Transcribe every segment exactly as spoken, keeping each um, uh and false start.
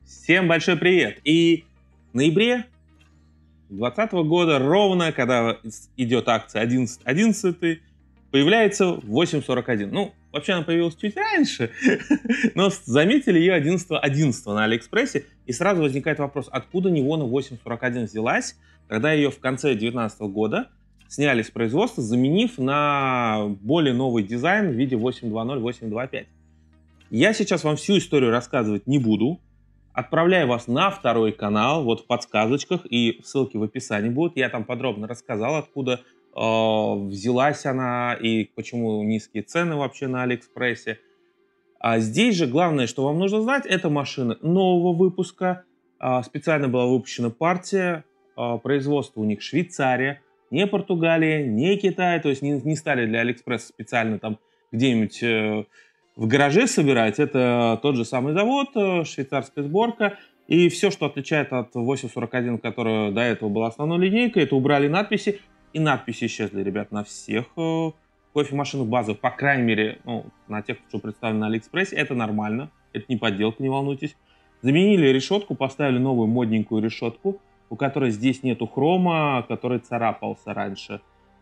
Всем большой привет! И в ноябре двадцатого года, ровно когда идет акция одиннадцать одиннадцать, появляется восемь сорок один. Ну, вообще она появилась чуть раньше, но заметили ее одиннадцатого одиннадцатого на Алиэкспрессе, и сразу возникает вопрос, откуда Nivona восемь сорок один взялась, когда ее в конце две тысячи девятнадцатого года сняли с производства, заменив на более новый дизайн в виде восемь два ноль восемь два пять. Я сейчас вам всю историю рассказывать не буду. Отправляю вас на второй канал, вот в подсказочках, и ссылки в описании будут. Я там подробно рассказал, откуда э, взялась она и почему низкие цены вообще на Алиэкспрессе. А здесь же главное, что вам нужно знать, это машина нового выпуска. Э, специально была выпущена партия. Э, производство у них Швейцария, не Португалия, не Китай. То есть не, не стали для Алиэкспресса специально там где-нибудь... Э, в гараже собирать. Это тот же самый завод, швейцарская сборка. И все, что отличает от восемь сорок один, которая до этого была основной линейкой, это убрали надписи. И надписи исчезли, ребят, на всех кофемашинах базовых. По крайней мере, ну, на тех, что представлено на Алиэкспрессе. Это нормально. Это не подделка, не волнуйтесь. Заменили решетку, поставили новую модненькую решетку, у которой здесь нету хрома, который царапался раньше.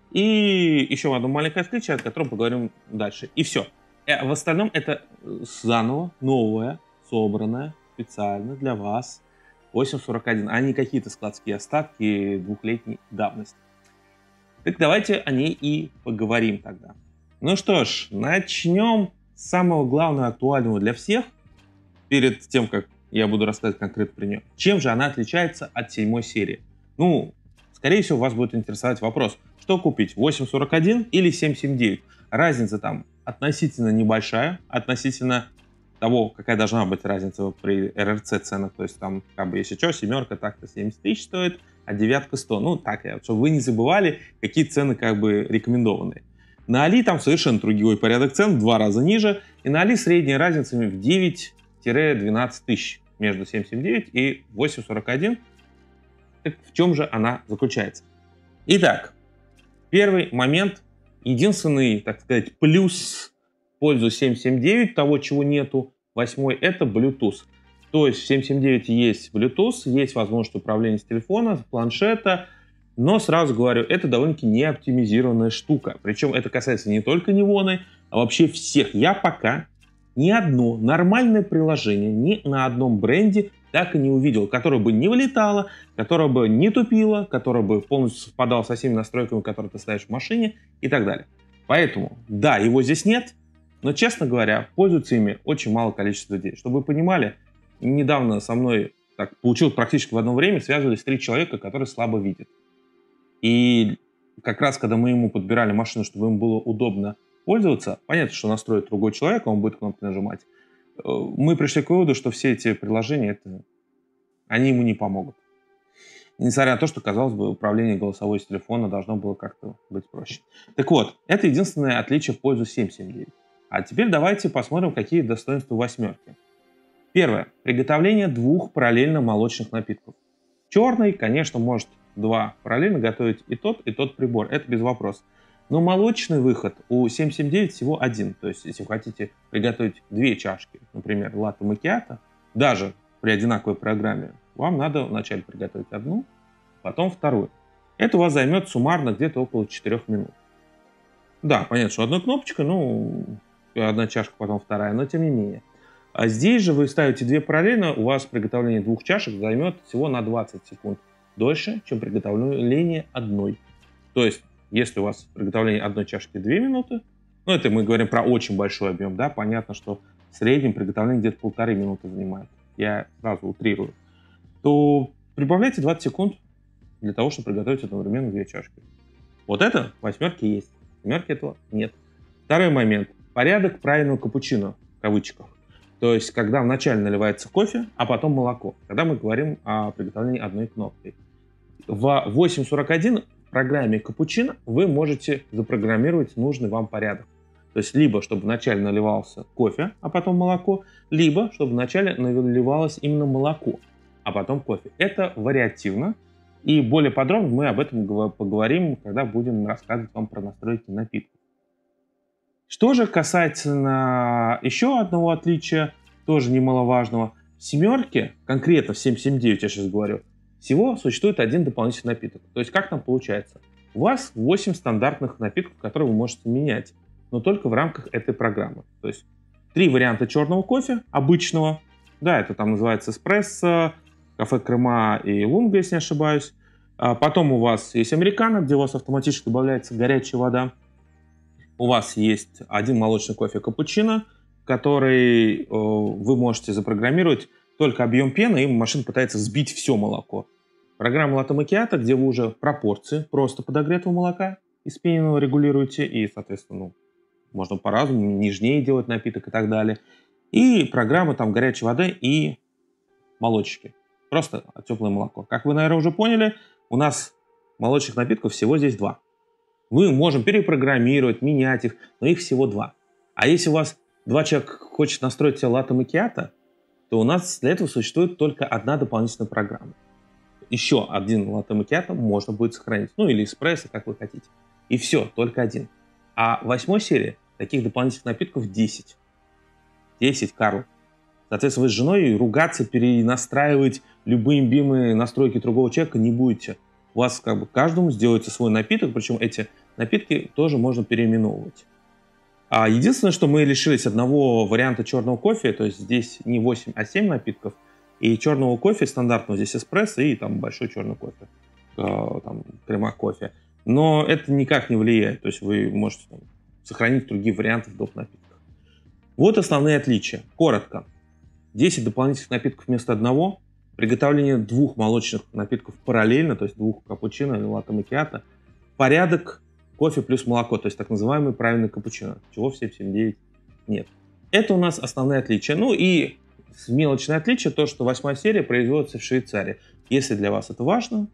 И еще одно маленькое отличие, о котором поговорим дальше. И все. В остальном это заново, новое, собранное специально для вас восемь сорок один, а не какие-то складские остатки двухлетней давности. Так давайте о ней и поговорим тогда. Ну что ж, начнем с самого главного, актуального для всех, перед тем, как я буду рассказывать конкретно про нее. Чем же она отличается от седьмой серии? Ну, скорее всего, вас будет интересовать вопрос, что купить, восемь сорок один или семь семь девять? Разница там относительно небольшая, относительно того, какая должна быть разница при эр эр цэ ценах. То есть там, как бы, если что, семерка так-то семьдесят тысяч стоит, а девятка сто. Ну, так, чтобы вы не забывали, какие цены как бы рекомендованные. На Али там совершенно другой порядок цен, в два раза ниже. И на Али средняя разница в девять-двенадцать тысяч между семь семь девять и восемь сорок один. Так в чем же она заключается? Итак, первый момент. Единственный, так сказать, плюс в пользу семь семь девять, того, чего нету, восьмой, это Bluetooth. То есть в семь семь девять есть Bluetooth, есть возможность управления с телефона, с планшета, но сразу говорю, это довольно-таки не оптимизированная штука. Причем это касается не только Nivona, а вообще всех. Я пока ни одно нормальное приложение ни на одном бренде так и не увидел, которое бы не вылетало, которое бы не тупило, которое бы полностью совпадало со всеми настройками, которые ты ставишь в машине и так далее. Поэтому, да, его здесь нет, но, честно говоря, пользуются ими очень мало количество людей. Чтобы вы понимали, недавно со мной так получилось практически в одно время, связывались три человека, которые слабо видят. И как раз, когда мы ему подбирали машину, чтобы им было удобно пользоваться, понятно, что настроит другой человек, он будет кнопки нажимать. Мы пришли к выводу, что все эти приложения, это, они ему не помогут. Несмотря на то, что, казалось бы, управление голосовой с телефона должно было как-то быть проще. Так вот, это единственное отличие в пользу семь семь девять. А теперь давайте посмотрим, какие достоинства восьмерки. Первое. Приготовление двух параллельно молочных напитков. Черный, конечно, может два параллельно готовить и тот, и тот прибор. Это без вопросов. Но молочный выход у семь семь девять всего один. То есть, если вы хотите приготовить две чашки, например, латте макиато, даже при одинаковой программе, вам надо вначале приготовить одну, потом вторую. Это у вас займет суммарно где-то около четырёх минут. Да, понятно, что одна кнопочка, ну, одна чашка, потом вторая, но тем не менее. А здесь же вы ставите две параллельно, у вас приготовление двух чашек займет всего на двадцать секунд дольше, чем приготовление одной. То есть, если у вас приготовление одной чашки две минуты, ну это мы говорим про очень большой объем, да, понятно, что в среднем приготовление где-то полторы минуты занимает, я сразу утрирую, то прибавляйте двадцать секунд для того, чтобы приготовить одновременно две чашки. Вот это в восьмерке есть, в семерке этого нет. Второй момент. Порядок правильного капучино, в кавычках. То есть, когда вначале наливается кофе, а потом молоко. Когда мы говорим о приготовлении одной кнопкой. В восемь сорок один в программе капучино вы можете запрограммировать нужный вам порядок. То есть, либо чтобы вначале наливался кофе, а потом молоко, либо чтобы вначале наливалось именно молоко, а потом кофе. Это вариативно. И более подробно мы об этом поговорим, когда будем рассказывать вам про настройки напитков. Что же касается еще одного отличия, тоже немаловажного. В семерке, конкретно в семь семь девять я сейчас говорю, всего существует один дополнительный напиток. То есть как там получается? У вас восемь стандартных напитков, которые вы можете менять, но только в рамках этой программы. То есть три варианта черного кофе, обычного. Да, это там называется эспрессо, кафе Крыма и Лунга, если не ошибаюсь. А потом у вас есть американо, где у вас автоматически добавляется горячая вода. У вас есть один молочный кофе капучино, который э, вы можете запрограммировать только объем пены, и машина пытается сбить все молоко. Программа латте макиато, где вы уже пропорции просто подогретого молока из пененного регулируете, и, соответственно, ну, можно по-разному, нежнее делать напиток и так далее. И программа там горячей воды и молочки. Просто теплое молоко. Как вы, наверное, уже поняли, у нас молочных напитков всего здесь два. Мы можем перепрограммировать, менять их, но их всего два. А если у вас два человека хочет настроить себе латте макиато, то у нас для этого существует только одна дополнительная программа. Еще один латте макиато можно будет сохранить. Ну или эспрессо, как вы хотите. И все, только один. А в восьмой серии таких дополнительных напитков десять. десять, Карл. Соответственно, вы с женой ругаться, перенастраивать любые любимые настройки другого человека не будете. У вас как бы каждому сделается свой напиток, причем эти напитки тоже можно переименовывать. А единственное, что мы лишились одного варианта черного кофе, то есть здесь не восемь, а семь напитков, и черного кофе стандартного здесь эспрессо и там большой черный кофе, там крема кофе. Но это никак не влияет, то есть вы можете там сохранить другие варианты в доп. Напитках. Вот основные отличия. Коротко. десять дополнительных напитков вместо одного, приготовление двух молочных напитков параллельно, то есть двух капучино или латте макиато, порядок кофе плюс молоко, то есть так называемый правильный капучино, чего в семь семь девять нет. Это у нас основные отличия. Ну и мелочное отличие, то, что восьмая серия производится в Швейцарии. Если для вас это важно,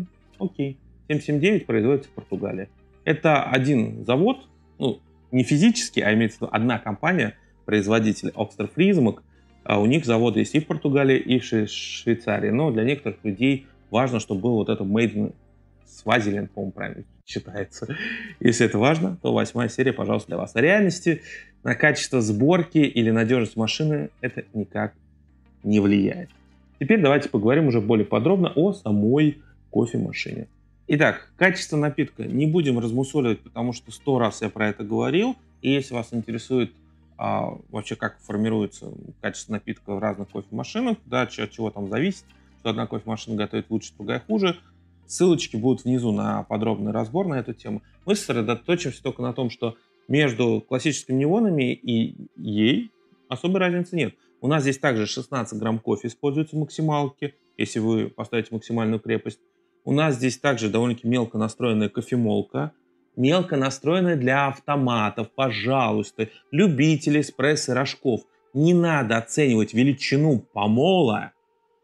окей. семь семь девять производится в Португалии. Это один завод, ну, не физически, а имеется в виду одна компания, производитель Окстерфризмак. А у них заводы есть и в Португалии, и в Швейцарии. Но для некоторых людей важно, чтобы был вот это Made in Swaziland, по-моему, правильно читается. Если это важно, то восьмая серия, пожалуйста, для вас. В реальности на качество сборки или надежность машины это никак не влияет. Теперь давайте поговорим уже более подробно о самой кофемашине. Итак, качество напитка не будем размусоливать, потому что сто раз я про это говорил. И если вас интересует а, вообще, как формируется качество напитка в разных кофемашинах, да, от чего там зависит, что одна кофемашина готовит лучше, другая хуже, ссылочки будут внизу на подробный разбор на эту тему. Мы сосредоточимся только на том, что между классическими неонами и ей особой разницы нет. У нас здесь также шестнадцать грамм кофе используется в максималке, если вы поставите максимальную крепость. У нас здесь также довольно-таки мелко настроенная кофемолка, мелко настроенная для автоматов. Пожалуйста, любители эспрессо и рожков, не надо оценивать величину помола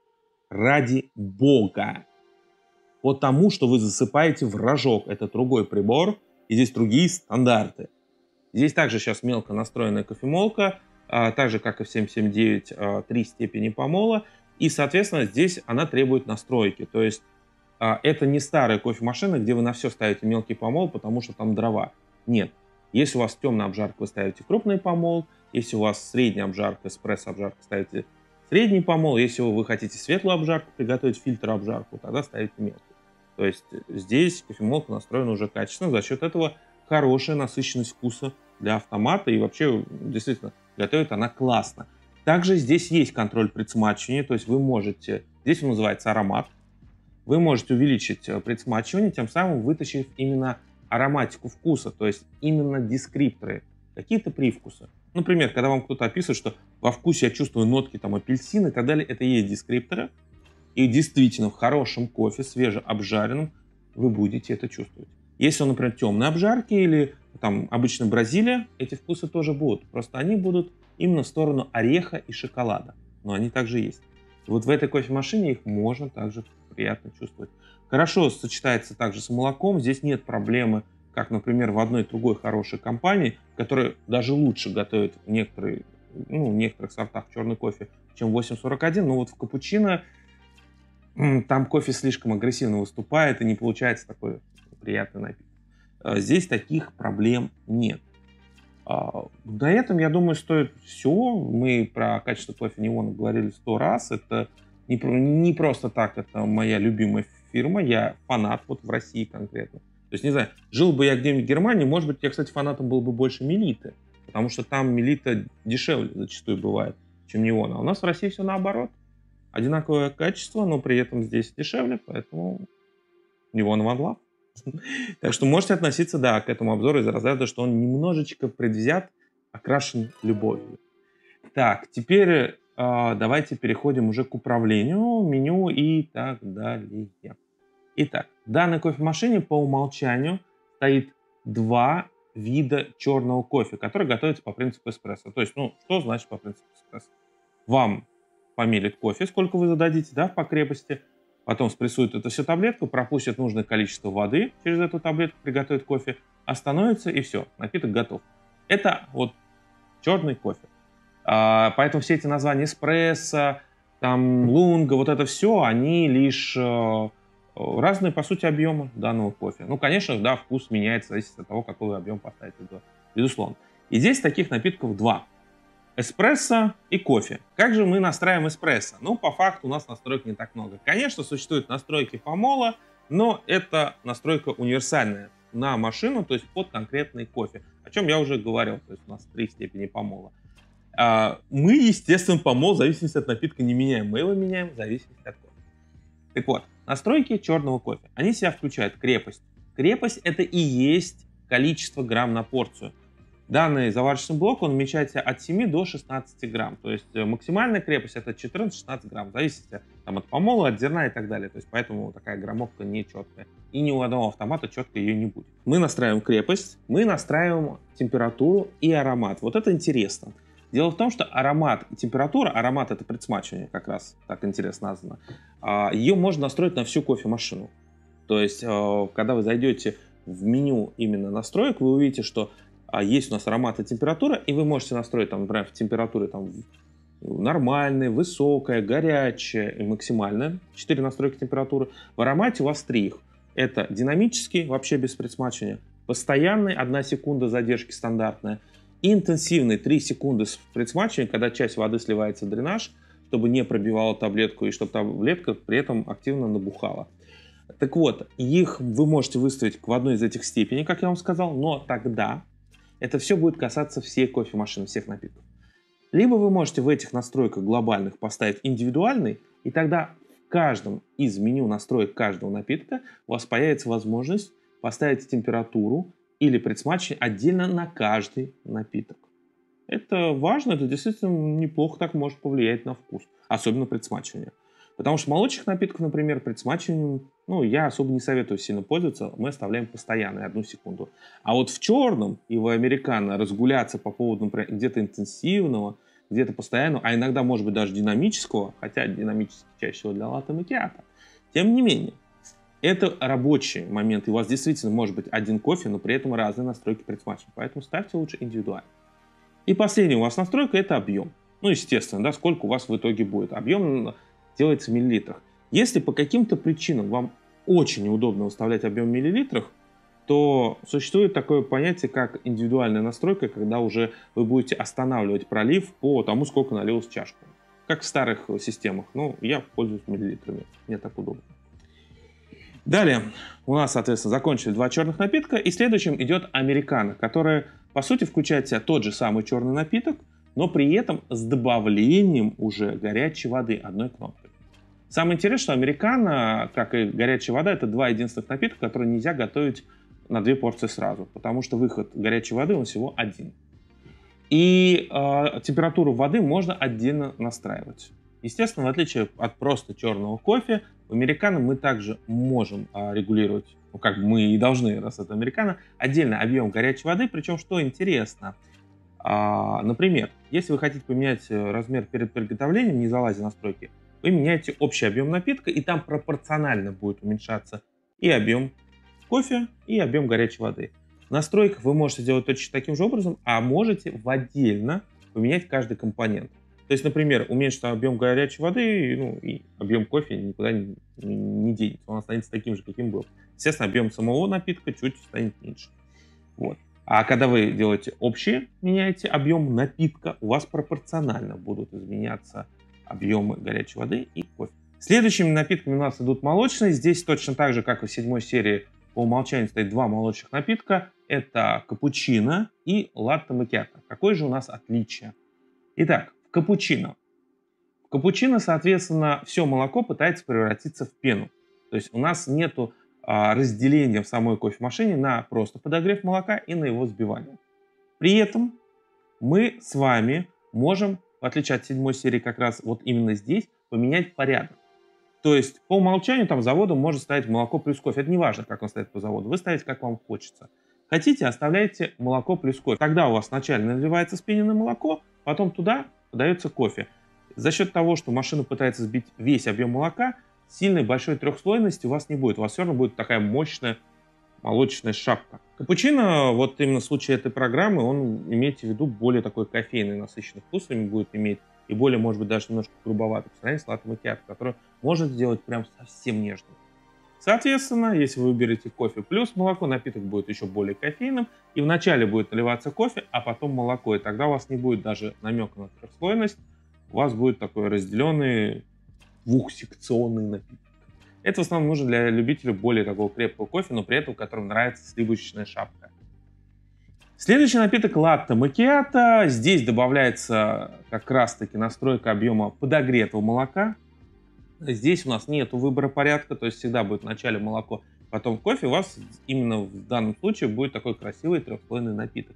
ради бога. Потому что вы засыпаете в рожок. Это другой прибор, и здесь другие стандарты. Здесь также сейчас мелко настроенная кофемолка, а, так же, как и в семь семь девять, а, три степени помола. И, соответственно, здесь она требует настройки. То есть а, это не старая кофемашина, где вы на все ставите мелкий помол, потому что там дрова. Нет. Если у вас темная обжарка, вы ставите крупный помол. Если у вас средняя обжарка, эспрессо-обжарка, ставите средний помол. Если вы хотите светлую обжарку, приготовить фильтр-обжарку, тогда ставите мелкий. То есть здесь кофемолка настроена уже качественно. За счет этого хорошая насыщенность вкуса для автомата. И вообще, действительно, готовит она классно. Также здесь есть контроль предсмачивания. То есть вы можете... Здесь он называется аромат. Вы можете увеличить предсмачивание, тем самым вытащив именно ароматику вкуса. То есть именно дескрипторы. Какие-то привкусы. Например, когда вам кто-то описывает, что во вкусе я чувствую нотки там апельсина и так далее. Это и есть дескрипторы. И действительно в хорошем кофе, свежеобжаренном, вы будете это чувствовать. Если он, например, темной обжарки или там обычно Бразилия, эти вкусы тоже будут. Просто они будут именно в сторону ореха и шоколада. Но они также есть. И вот в этой кофемашине их можно также приятно чувствовать. Хорошо сочетается также с молоком. Здесь нет проблемы, как, например, в одной другой хорошей компании, которая даже лучше готовит некоторые, ну, в некоторых сортах черный кофе, чем восемь сорок один. Но вот в капучино там кофе слишком агрессивно выступает и не получается такой приятный напиток. Здесь таких проблем нет. На этом, я думаю, стоит все. Мы про качество кофе Неон говорили сто раз. Это не, не просто так, это моя любимая фирма. Я фанат вот в России конкретно. То есть, не знаю, жил бы я где-нибудь в Германии, может быть, я, кстати, фанатом был бы больше Мелиты. Потому что там Мелита дешевле зачастую бывает, чем Неон. А у нас в России все наоборот. Одинаковое качество, но при этом здесь дешевле, поэтому Неон One Love. Так что можете относиться, да, к этому обзору из разряда, что он немножечко предвзят, окрашен любовью. Так, теперь э, давайте переходим уже к управлению, меню и так далее. Итак, в данной кофемашине по умолчанию стоит два вида черного кофе, который готовится по принципу эспрессо. То есть, ну, что значит по принципу эспрессо? Вам померят кофе, сколько вы зададите, да, по крепости, потом спрессуют эту всю таблетку, пропустят нужное количество воды через эту таблетку, приготовят кофе, остановится и все, напиток готов. Это вот черный кофе. А, поэтому все эти названия эспрессо, там, лунга, вот это все, они лишь э, разные, по сути, объемы данного кофе. Ну, конечно, да, вкус меняется, зависит от того, какой вы объем поставите, безусловно. И здесь таких напитков два. Эспрессо и кофе. Как же мы настраиваем эспрессо? Ну, по факту у нас настроек не так много. Конечно, существуют настройки помола, но это настройка универсальная на машину, то есть под конкретный кофе. О чем я уже говорил, то есть у нас три степени помола. Мы, естественно, помол в зависимости от напитка не меняем. Мы его меняем в зависимости от кофе. Так вот, настройки черного кофе. Они в себя включают крепость. Крепость — это и есть количество грамм на порцию. Данный заварочный блок, он намечается от семи до шестнадцати грамм. То есть максимальная крепость это четырнадцать-шестнадцать грамм. Зависит там, от помола, от зерна и так далее. То есть поэтому такая граммовка не четкая. И ни у одного автомата четко ее не будет. Мы настраиваем крепость, мы настраиваем температуру и аромат. Вот это интересно. Дело в том, что аромат и температура, аромат это предсмачивание, как раз так интересно названо, ее можно настроить на всю кофемашину. То есть, когда вы зайдете в меню именно настроек, вы увидите, что есть у нас аромат и температура, и вы можете настроить, там, например, в температуре там, нормальная, высокая, горячая и максимальная. Четыре настройки температуры. В аромате у вас три их. Это динамический, вообще без предсмачивания, постоянный, одна секунда задержки стандартная, и интенсивный, три секунды с предсмачиванием, когда часть воды сливается в дренаж, чтобы не пробивала таблетку и чтобы таблетка при этом активно набухала. Так вот, их вы можете выставить в одной из этих степеней, как я вам сказал, но тогда это все будет касаться всей кофемашины, всех напитков. Либо вы можете в этих настройках глобальных поставить индивидуальный, и тогда в каждом из меню настроек каждого напитка у вас появится возможность поставить температуру или предсмачивание отдельно на каждый напиток. Это важно, это действительно неплохо так может повлиять на вкус, особенно предсмачивание. Потому что молочных напитков, например, предсмачиванием, ну, я особо не советую сильно пользоваться, мы оставляем постоянно, одну секунду. А вот в черном и в американо разгуляться по поводу, например, где-то интенсивного, где-то постоянного, а иногда, может быть, даже динамического, хотя динамический чаще всего для латте макиато, тем не менее, это рабочий момент, и у вас действительно может быть один кофе, но при этом разные настройки предсмачивания, поэтому ставьте лучше индивидуально. И последняя у вас настройка – это объем. Ну, естественно, да, сколько у вас в итоге будет. Объем делается в миллилитрах. Если по каким-то причинам вам очень неудобно выставлять объем в миллилитрах, то существует такое понятие, как индивидуальная настройка, когда уже вы будете останавливать пролив по тому, сколько налилось в чашку. Как в старых системах. Ну, я пользуюсь миллилитрами. Мне так удобно. Далее у нас, соответственно, закончили два черных напитка, и следующим идет американо, которая, по сути, включает в себя тот же самый черный напиток, но при этом с добавлением уже горячей воды одной кнопкой. Самое интересное, что американо, как и горячая вода, это два единственных напитка, которые нельзя готовить на две порции сразу, потому что выход горячей воды он всего один. И э, температуру воды можно отдельно настраивать. Естественно, в отличие от просто черного кофе, в американо мы также можем э, регулировать, ну как мы и должны, раз это американо, отдельно объем горячей воды, причем, что интересно, э, например, если вы хотите поменять размер перед приготовлением, не залазя в настройки, вы меняете общий объем напитка, и там пропорционально будет уменьшаться и объем кофе, и объем горячей воды. В настройках вы можете сделать точно таким же образом, а можете в отдельно поменять каждый компонент. То есть, например, уменьшить объем горячей воды, ну, и объем кофе никуда не, не, не денется. Он останется таким же, каким был. Естественно, объем самого напитка чуть станет меньше. Вот. А когда вы делаете общие, меняете объем напитка, у вас пропорционально будут изменяться объемы горячей воды и кофе. Следующими напитками у нас идут молочные. Здесь точно так же, как и в седьмой серии, по умолчанию стоит два молочных напитка. Это капучино и латте макиато. Какое же у нас отличие? Итак, в капучино. В капучино, соответственно, все молоко пытается превратиться в пену. То есть у нас нету а, разделения в самой кофемашине на просто подогрев молока и на его взбивание. При этом мы с вами можем, в отличие от седьмой серии, как раз вот именно здесь, поменять порядок. То есть по умолчанию там заводом может ставить молоко плюс кофе. Это не важно, как он стоит по заводу. Вы ставите, как вам хочется. Хотите, оставляете молоко плюс кофе. Тогда у вас вначале наливается вспененное молоко, потом туда подается кофе. За счет того, что машина пытается сбить весь объем молока, сильной большой трехслойности у вас не будет. У вас все равно будет такая мощная молочная шапка. Капучино, вот именно в случае этой программы, он, имейте в виду, более такой кофейный, насыщенный вкус будет иметь. И более, может быть, даже немножко грубоватый по сравнению с латте макиато, который может сделать прям совсем нежным. Соответственно, если вы выберете кофе плюс молоко, напиток будет еще более кофейным. И вначале будет наливаться кофе, а потом молоко. И тогда у вас не будет даже намека на трехслойность. У вас будет такой разделенный двухсекционный напиток. Это в основном нужно для любителей более такого крепкого кофе, но при этом которым нравится сливочная шапка. Следующий напиток латте макиато. Здесь добавляется как раз-таки настройка объема подогретого молока. Здесь у нас нет выбора порядка, то есть всегда будет вначале молоко, потом кофе. У вас именно в данном случае будет такой красивый трехслойный напиток.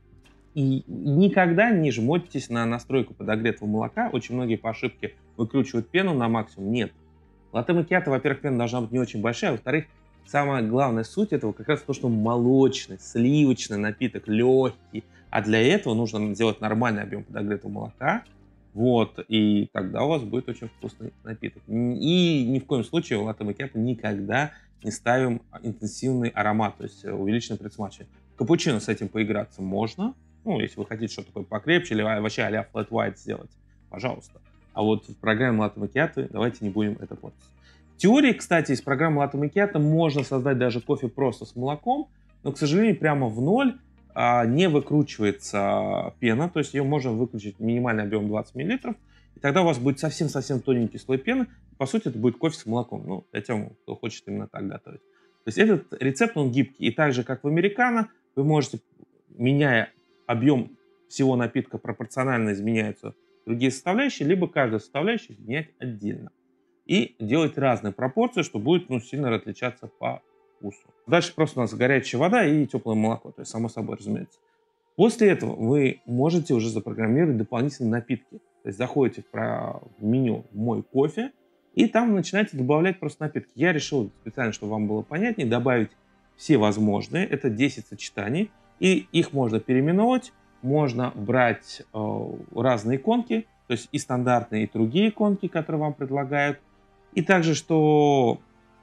И никогда не жмотитесь на настройку подогретого молока. Очень многие по ошибке выкручивают пену на максимум. Нет. Латте макиато, во-первых, пена должна быть не очень большая, а во-вторых, самая главная суть этого как раз то, что молочный, сливочный напиток, легкий. А для этого нужно сделать нормальный объем подогретого молока. Вот, и тогда у вас будет очень вкусный напиток. И ни в коем случае в латте макиато никогда не ставим интенсивный аромат, то есть увеличенное предсмачивание. Капучино с этим поиграться можно. Ну, если вы хотите что-то такое покрепче или вообще а-ля flat white сделать, пожалуйста. А вот в программе латте макиато давайте не будем это портить. В теории, кстати, из программы латте макиато можно создать даже кофе просто с молоком, но, к сожалению, прямо в ноль а, не выкручивается пена, то есть ее можно выключить минимальный объем двадцать миллилитров, и тогда у вас будет совсем-совсем тоненький слой пены. По сути, это будет кофе с молоком, ну, для тех, кто хочет именно так готовить. То есть этот рецепт, он гибкий, и так же, как в американо, вы можете, меняя объем всего напитка, пропорционально изменяются другие составляющие, либо каждая составляющая изменять отдельно. И делать разные пропорции, что будет ну, сильно отличаться по вкусу. Дальше просто у нас горячая вода и теплое молоко, то есть само собой, разумеется. После этого вы можете уже запрограммировать дополнительные напитки. То есть заходите в меню «Мой кофе» и там начинаете добавлять просто напитки. Я решил специально, чтобы вам было понятнее, добавить все возможные. Это десять сочетаний. И их можно переименовать. Можно брать э, разные иконки, то есть и стандартные, и другие иконки, которые вам предлагают. И также, что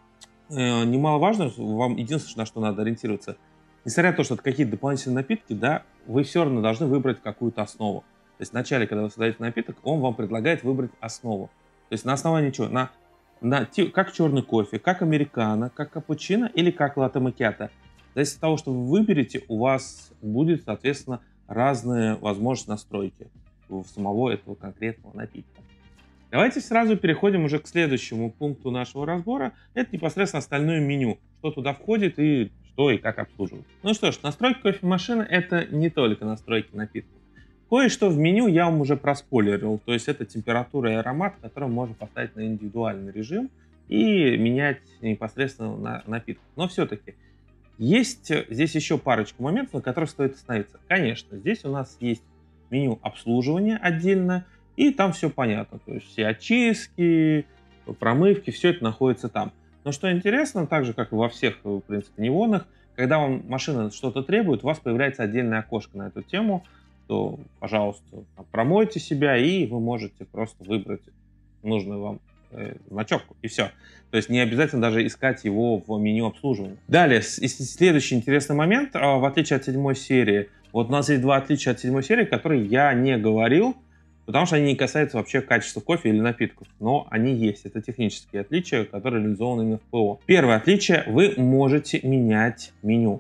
э, немаловажно, вам единственное, на что надо ориентироваться, несмотря на то, что это какие-то дополнительные напитки, да, вы все равно должны выбрать какую-то основу. То есть вначале, когда вы создаете напиток, он вам предлагает выбрать основу. То есть на основании чего? На, на, как черный кофе, как американо, как капучино или как латте макиато. Зависит от того, что вы выберете, у вас будет, соответственно, разные возможности настройки у самого этого конкретного напитка. Давайте сразу переходим уже к следующему пункту нашего разбора. Это непосредственно остальное меню, что туда входит и что и как обслуживать. Ну что ж, настройка кофемашины — это не только настройки напитков. Кое-что в меню я вам уже проспойлерил, то есть это температура и аромат, который можно поставить на индивидуальный режим и менять непосредственно на напиток. Но все-таки есть здесь еще парочку моментов, на которых стоит остановиться. Конечно, здесь у нас есть меню обслуживания отдельно, и там все понятно. То есть все очистки, промывки, все это находится там. Но что интересно, так же, как и во всех, в принципе, невонах, когда вам машина что-то требует, у вас появляется отдельное окошко на эту тему, то, пожалуйста, промойте себя, и вы можете просто выбрать нужный вам значок, и все. То есть не обязательно даже искать его в меню обслуживания. Далее, следующий интересный момент. В отличие от седьмой серии, вот у нас есть два отличия от седьмой серии, которые я не говорил, потому что они не касаются вообще качества кофе или напитков. Но они есть. Это технические отличия, которые реализованы именно в ПО. Первое отличие. Вы можете менять меню.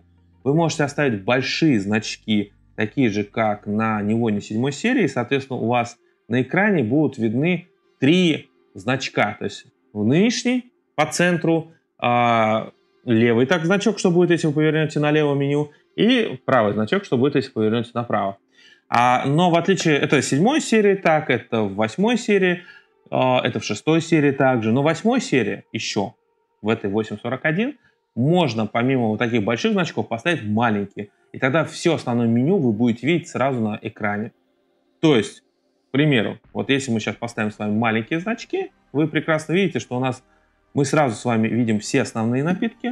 Вы можете оставить большие значки, такие же, как на Nivone седьмой серии. Соответственно, у вас на экране будут видны три значка. То есть нынешний по центру, а, левый так значок, что будет, если вы повернете налево меню, и правый значок, что будет, если повернете направо. А, но в отличие, это в седьмой серии так, это в восьмой серии, а, это в шестой серии также. Но в восьмой серии еще, в этой восемь сорок один, можно помимо вот таких больших значков поставить маленькие. И тогда все основное меню вы будете видеть сразу на экране. То есть, к примеру, вот если мы сейчас поставим с вами маленькие значки, вы прекрасно видите, что у нас мы сразу с вами видим все основные напитки,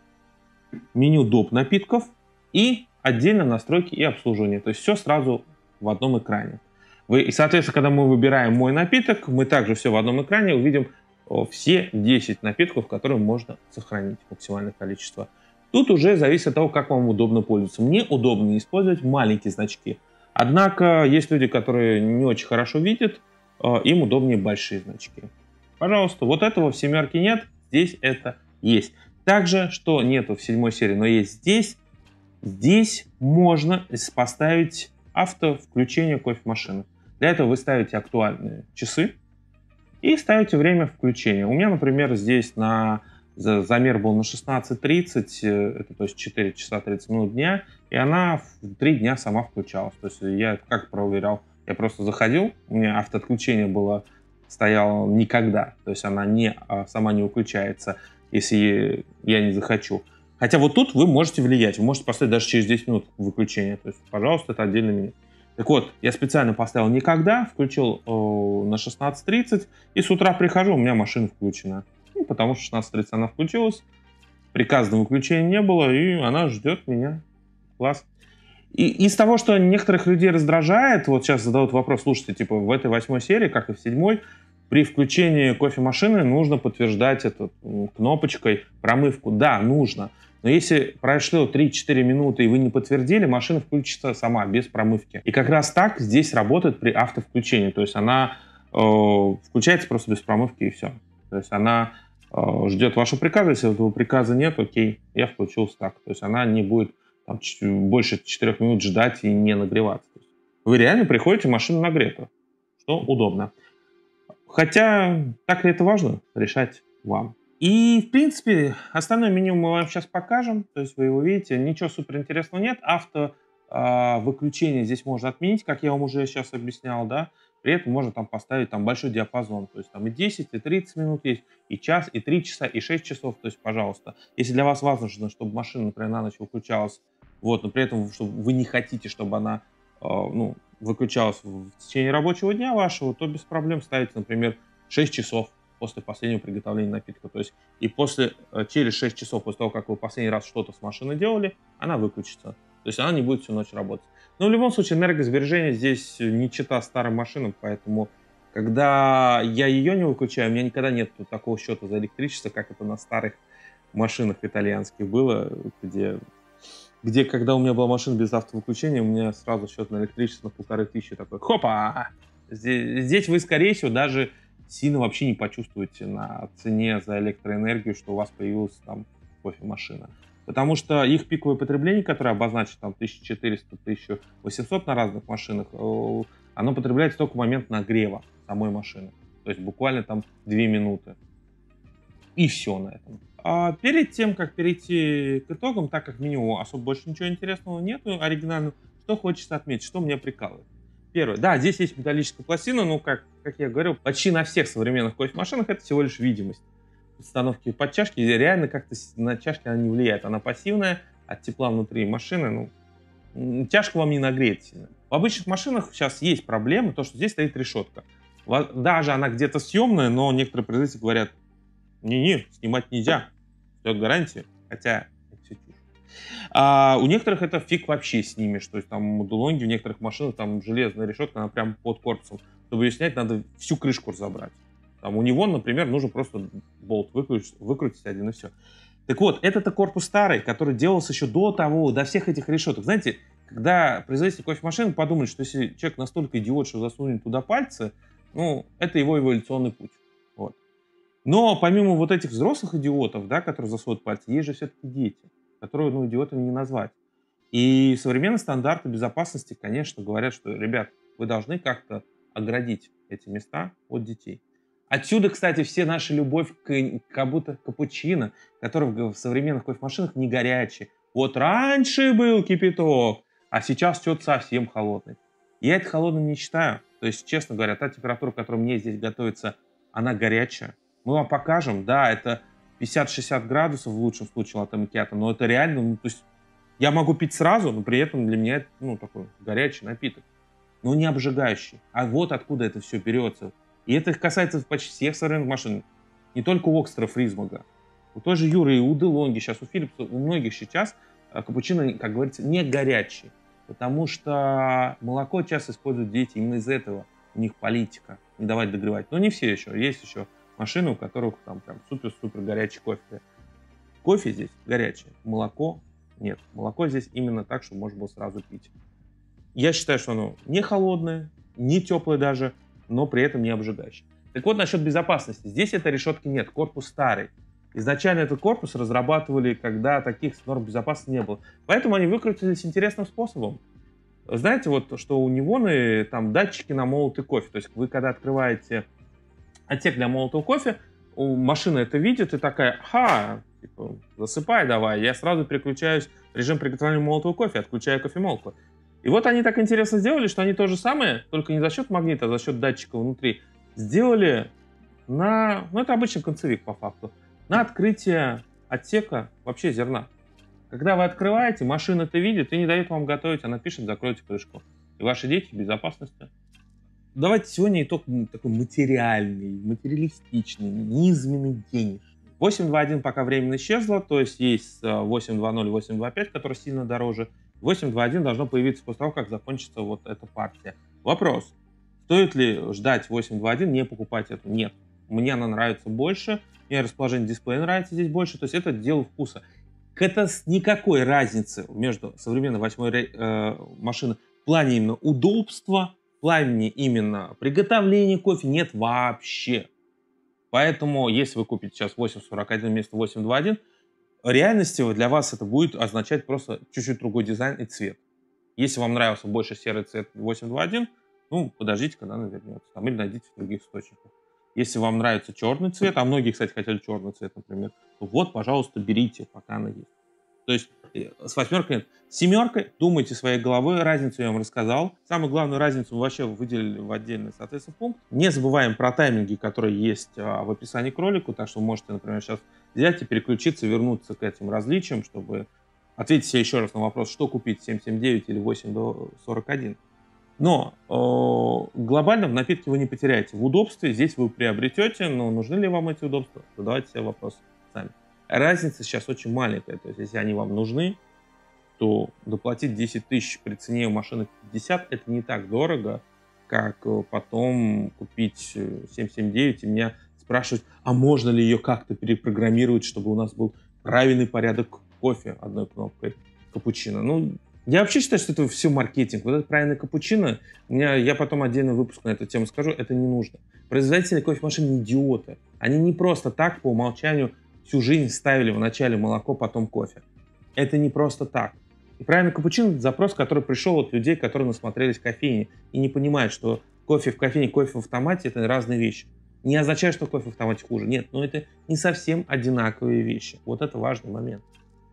меню доп. Напитков и отдельно настройки и обслуживание. То есть все сразу в одном экране. Вы, и, соответственно, когда мы выбираем мой напиток, мы также все в одном экране увидим все десять напитков, которые можно сохранить, максимальное количество. Тут уже зависит от того, как вам удобно пользоваться. Мне удобно использовать маленькие значки. Однако есть люди, которые не очень хорошо видят, им удобнее большие значки. Пожалуйста, вот этого в семерке нет, здесь это есть. Также, что нету в седьмой серии, но есть здесь, здесь можно поставить автовключение кофемашины. Для этого вы ставите актуальные часы и ставите время включения. У меня, например, здесь на замер был на шестнадцать тридцать, это то есть четыре часа тридцать минут дня, и она в три дня сама включалась. То есть я как проверял? Я просто заходил, у меня автоотключение было, стояло никогда, то есть она не, сама не выключается, если я не захочу. Хотя вот тут вы можете влиять, вы можете поставить даже через десять минут выключение, то есть, пожалуйста, это отдельный меню. Так вот, я специально поставил никогда, включил э, на шестнадцать тридцать, и с утра прихожу, у меня машина включена. Ну, потому что шестнадцать тридцать она включилась, приказного выключения не было, и она ждет меня. Класс. И из того, что некоторых людей раздражает, вот сейчас задают вопрос, слушайте, типа в этой восьмой серии, как и в седьмой, при включении кофемашины нужно подтверждать эту кнопочкой промывку. Да, нужно. Но если прошло три-четыре минуты и вы не подтвердили, машина включится сама, без промывки. И как раз так здесь работает при автовключении. То есть она э, включается просто без промывки и все. То есть она э, ждет вашего приказа. Если этого приказа нет, окей, я включился так. То есть она не будет там, больше четырёх минут ждать и не нагреваться. Вы реально приходите, машина нагрета, что удобно. Хотя, так ли это важно, решать вам. И, в принципе, остальное меню мы вам сейчас покажем. То есть вы его видите, ничего суперинтересного нет. Авто э, выключение здесь можно отменить, как я вам уже сейчас объяснял, да. При этом можно там поставить там большой диапазон. То есть там и десять, и тридцать минут есть, и час, и три часа, и шесть часов. То есть, пожалуйста, если для вас важно, чтобы машина, например, на ночь выключалась, вот, но при этом чтобы вы не хотите, чтобы она э, ну, выключалась в течение рабочего дня вашего, то без проблем ставите, например, шесть часов после последнего приготовления напитка. То есть и после, через шесть часов после того, как вы последний раз что-то с машиной делали, она выключится. То есть она не будет всю ночь работать. Но в любом случае энергосбережение здесь не чета старым машинам, поэтому когда я ее не выключаю, у меня никогда нет такого счета за электричество, как это на старых машинах итальянских было, где, где когда у меня была машина без автовыключения, у меня сразу счет на электричество на полторы тысячи такой. Хопа! Здесь, здесь вы, скорее всего, даже сильно вообще не почувствуете на цене за электроэнергию, что у вас появилась там кофемашина. Потому что их пиковое потребление, которое обозначено там тысяча четыреста — тысяча восемьсот на разных машинах, оно потребляется только в момент нагрева самой машины. То есть буквально там две минуты. И все на этом. А перед тем, как перейти к итогам, так как в меню особо больше ничего интересного нету оригинального, что хочется отметить, что меня прикалывает. Первое. Да, здесь есть металлическая пластина, но, как, как я говорил, почти на всех современных кофемашинах это всего лишь видимость. Установки под чашки реально как-то на чашки она не влияет. Она пассивная, от тепла внутри машины, ну, чашка вам не нагреет сильно. В обычных машинах сейчас есть проблема, то, что здесь стоит решетка. Даже она где-то съемная, но некоторые производители говорят, не-не, снимать нельзя, ждет гарантия, хотя это все чушь. А у некоторых это фиг вообще снимешь, то есть там у Дулонги в некоторых машинах там железная решетка, она прям под корпусом. Чтобы ее снять, надо всю крышку разобрать. Там у него, например, нужно просто болт выкрутить, выкрутить один и все. Так вот, это-то корпус старый, который делался еще до того, до всех этих решеток. Знаете, когда производители кофемашин подумали, что если человек настолько идиот, что засунет туда пальцы, ну, это его эволюционный путь. Вот. Но помимо вот этих взрослых идиотов, да, которые засунут пальцы, есть же все-таки дети. которую, ну, идиотами не назвать. И современные стандарты безопасности, конечно, говорят, что, ребят, вы должны как-то оградить эти места от детей. Отсюда, кстати, все наша любовь к как будто капучино, который в в современных кофемашинах не горячий. Вот раньше был кипяток, а сейчас что-то совсем холодный. Я это холодным не считаю. То есть, честно говоря, та температура, которая мне здесь готовится, она горячая. Мы вам покажем, да, это пятьдесят-шестьдесят градусов в лучшем случае латте макиато, но это реально, ну, то есть я могу пить сразу, но при этом для меня это, ну, такой горячий напиток, но не обжигающий. А вот откуда это все берется. И это касается почти всех современных машин. Не только у Окстера Фрисмага. У той же Юры, и у Делонги, сейчас у Филлипса, у многих сейчас а, капучино, как говорится, не горячий. Потому что молоко часто используют дети. Именно из этого у них политика. Не давать догревать. Но не все еще. Есть еще машины, у которых там прям супер-супер горячий кофе. Кофе здесь горячий. Молоко нет. Молоко здесь именно так, чтобы можно было сразу пить. Я считаю, что оно не холодное, не теплое даже, но при этом не обжигающее. Так вот, насчет безопасности. Здесь этой решетки нет. Корпус старый. Изначально этот корпус разрабатывали, когда таких норм безопасности не было. Поэтому они выкрутились интересным способом. Знаете, вот что у Нивоны там датчики на молотый кофе. То есть вы когда открываете отсек для молотого кофе, машина это видит и такая: ха, типа, засыпай давай. Я сразу переключаюсь в режим приготовления молотого кофе, отключаю кофемолку. И вот они так интересно сделали, что они то же самое, только не за счет магнита, а за счет датчика внутри, сделали на, ну это обычный концевик по факту, на открытие отсека вообще зерна. Когда вы открываете, машина это видит и не дает вам готовить, она пишет: закройте крышку. И ваши дети в безопасности. Давайте сегодня итог такой материальный, материалистичный, низменный, денежный. восемь два один пока временно исчезла, то есть есть восемь два ноль, восемь два пять, который сильно дороже. восемь два один должно появиться после того, как закончится вот эта партия. Вопрос: стоит ли ждать восемь два один, не покупать эту? Нет. Мне она нравится больше, мне расположение дисплея нравится здесь больше, то есть это дело вкуса. Это никакой разницы между современной восьмой э, машиной в плане именно удобства, в плане именно приготовления кофе нет вообще. Поэтому, если вы купите сейчас восемь сорок один вместо восемь два один, в реальности для вас это будет означать просто чуть-чуть другой дизайн и цвет. Если вам нравился больше серый цвет восемь два один, ну, подождите, когда она вернется. Там, или найдите в других источниках. Если вам нравится черный цвет, а многие, кстати, хотели черный цвет, например, то вот, пожалуйста, берите, пока она есть. То есть с восьмеркой нет. С семеркой думайте своей головой. Разницу я вам рассказал. Самую главную разницу мы вообще выделили в отдельный, соответственно, пункт. Не забываем про тайминги, которые есть а, в описании к ролику. Так что вы можете, например, сейчас взять и переключиться, вернуться к этим различиям, чтобы ответить себе еще раз на вопрос, что купить, семь семь девять или восемь сорок один. Но э, глобально в напитке вы не потеряете. В удобстве здесь вы приобретете, но нужны ли вам эти удобства? Задавайте себе вопрос сами. Разница сейчас очень маленькая. То есть, если они вам нужны, то доплатить десять тысяч при цене машины пятьдесят это не так дорого, как потом купить семь семь девять и меня спрашивать, а можно ли ее как-то перепрограммировать, чтобы у нас был правильный порядок кофе одной кнопкой капучино. Ну, я вообще считаю, что это все маркетинг. Вот это правильный капучино, у меня, я потом отдельный выпуск на эту тему скажу, это не нужно. Производители кофемашин не идиоты. Они не просто так по умолчанию всю жизнь ставили вначале молоко, потом кофе. Это не просто так. И правильный капучино — это запрос, который пришел от людей, которые насмотрелись кофейни и не понимают, что кофе в кофейне, кофе в автомате — это разные вещи. Не означает, что кофе в автомате хуже. Нет, но это не совсем одинаковые вещи. Вот это важный момент.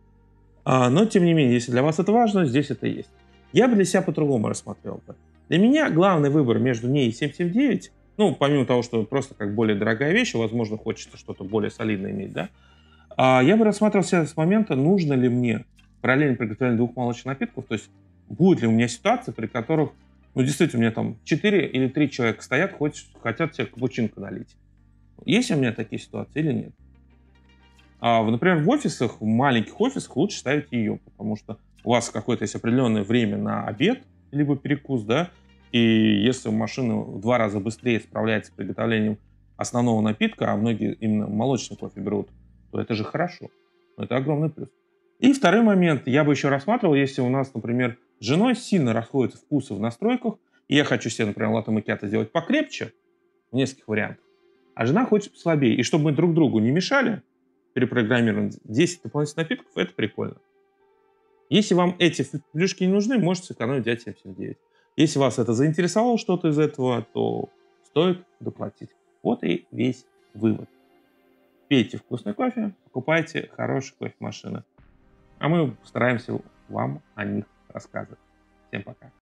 А, но, тем не менее, если для вас это важно, здесь это есть. Я бы для себя по-другому рассмотрел бы. Для меня главный выбор между ней и семь семь девять, ну, помимо того, что просто как более дорогая вещь, возможно, хочется что-то более солидное иметь, да, а, я бы рассматривал себя с момента, нужно ли мне параллельно приготовление двух молочных напитков, то есть будет ли у меня ситуация, при которых, ну, действительно, у меня там четыре или три человека стоят, хоть, хотят себе капучинко налить. Есть у меня такие ситуации или нет? А, например, в офисах, в маленьких офисах лучше ставить ее, потому что у вас какое-то есть определенное время на обед, либо перекус, да, и если машина в два раза быстрее справляется с приготовлением основного напитка, а многие именно молочный кофе берут, то это же хорошо. Это огромный плюс. И второй момент, я бы еще рассматривал, если у нас, например, с женой сильно расходятся вкусы в настройках, и я хочу себе, например, латте макиато сделать покрепче, в нескольких вариантах, а жена хочет послабее. И чтобы мы друг другу не мешали, перепрограммировать десять дополнительных напитков, это прикольно. Если вам эти плюшки не нужны, можете сэкономить взять семь семь девять. Если вас это заинтересовало что-то из этого, то стоит доплатить. Вот и весь вывод. Пейте вкусный кофе, покупайте хорошие кофемашины. А мы стараемся вам о них рассказывать. Всем пока.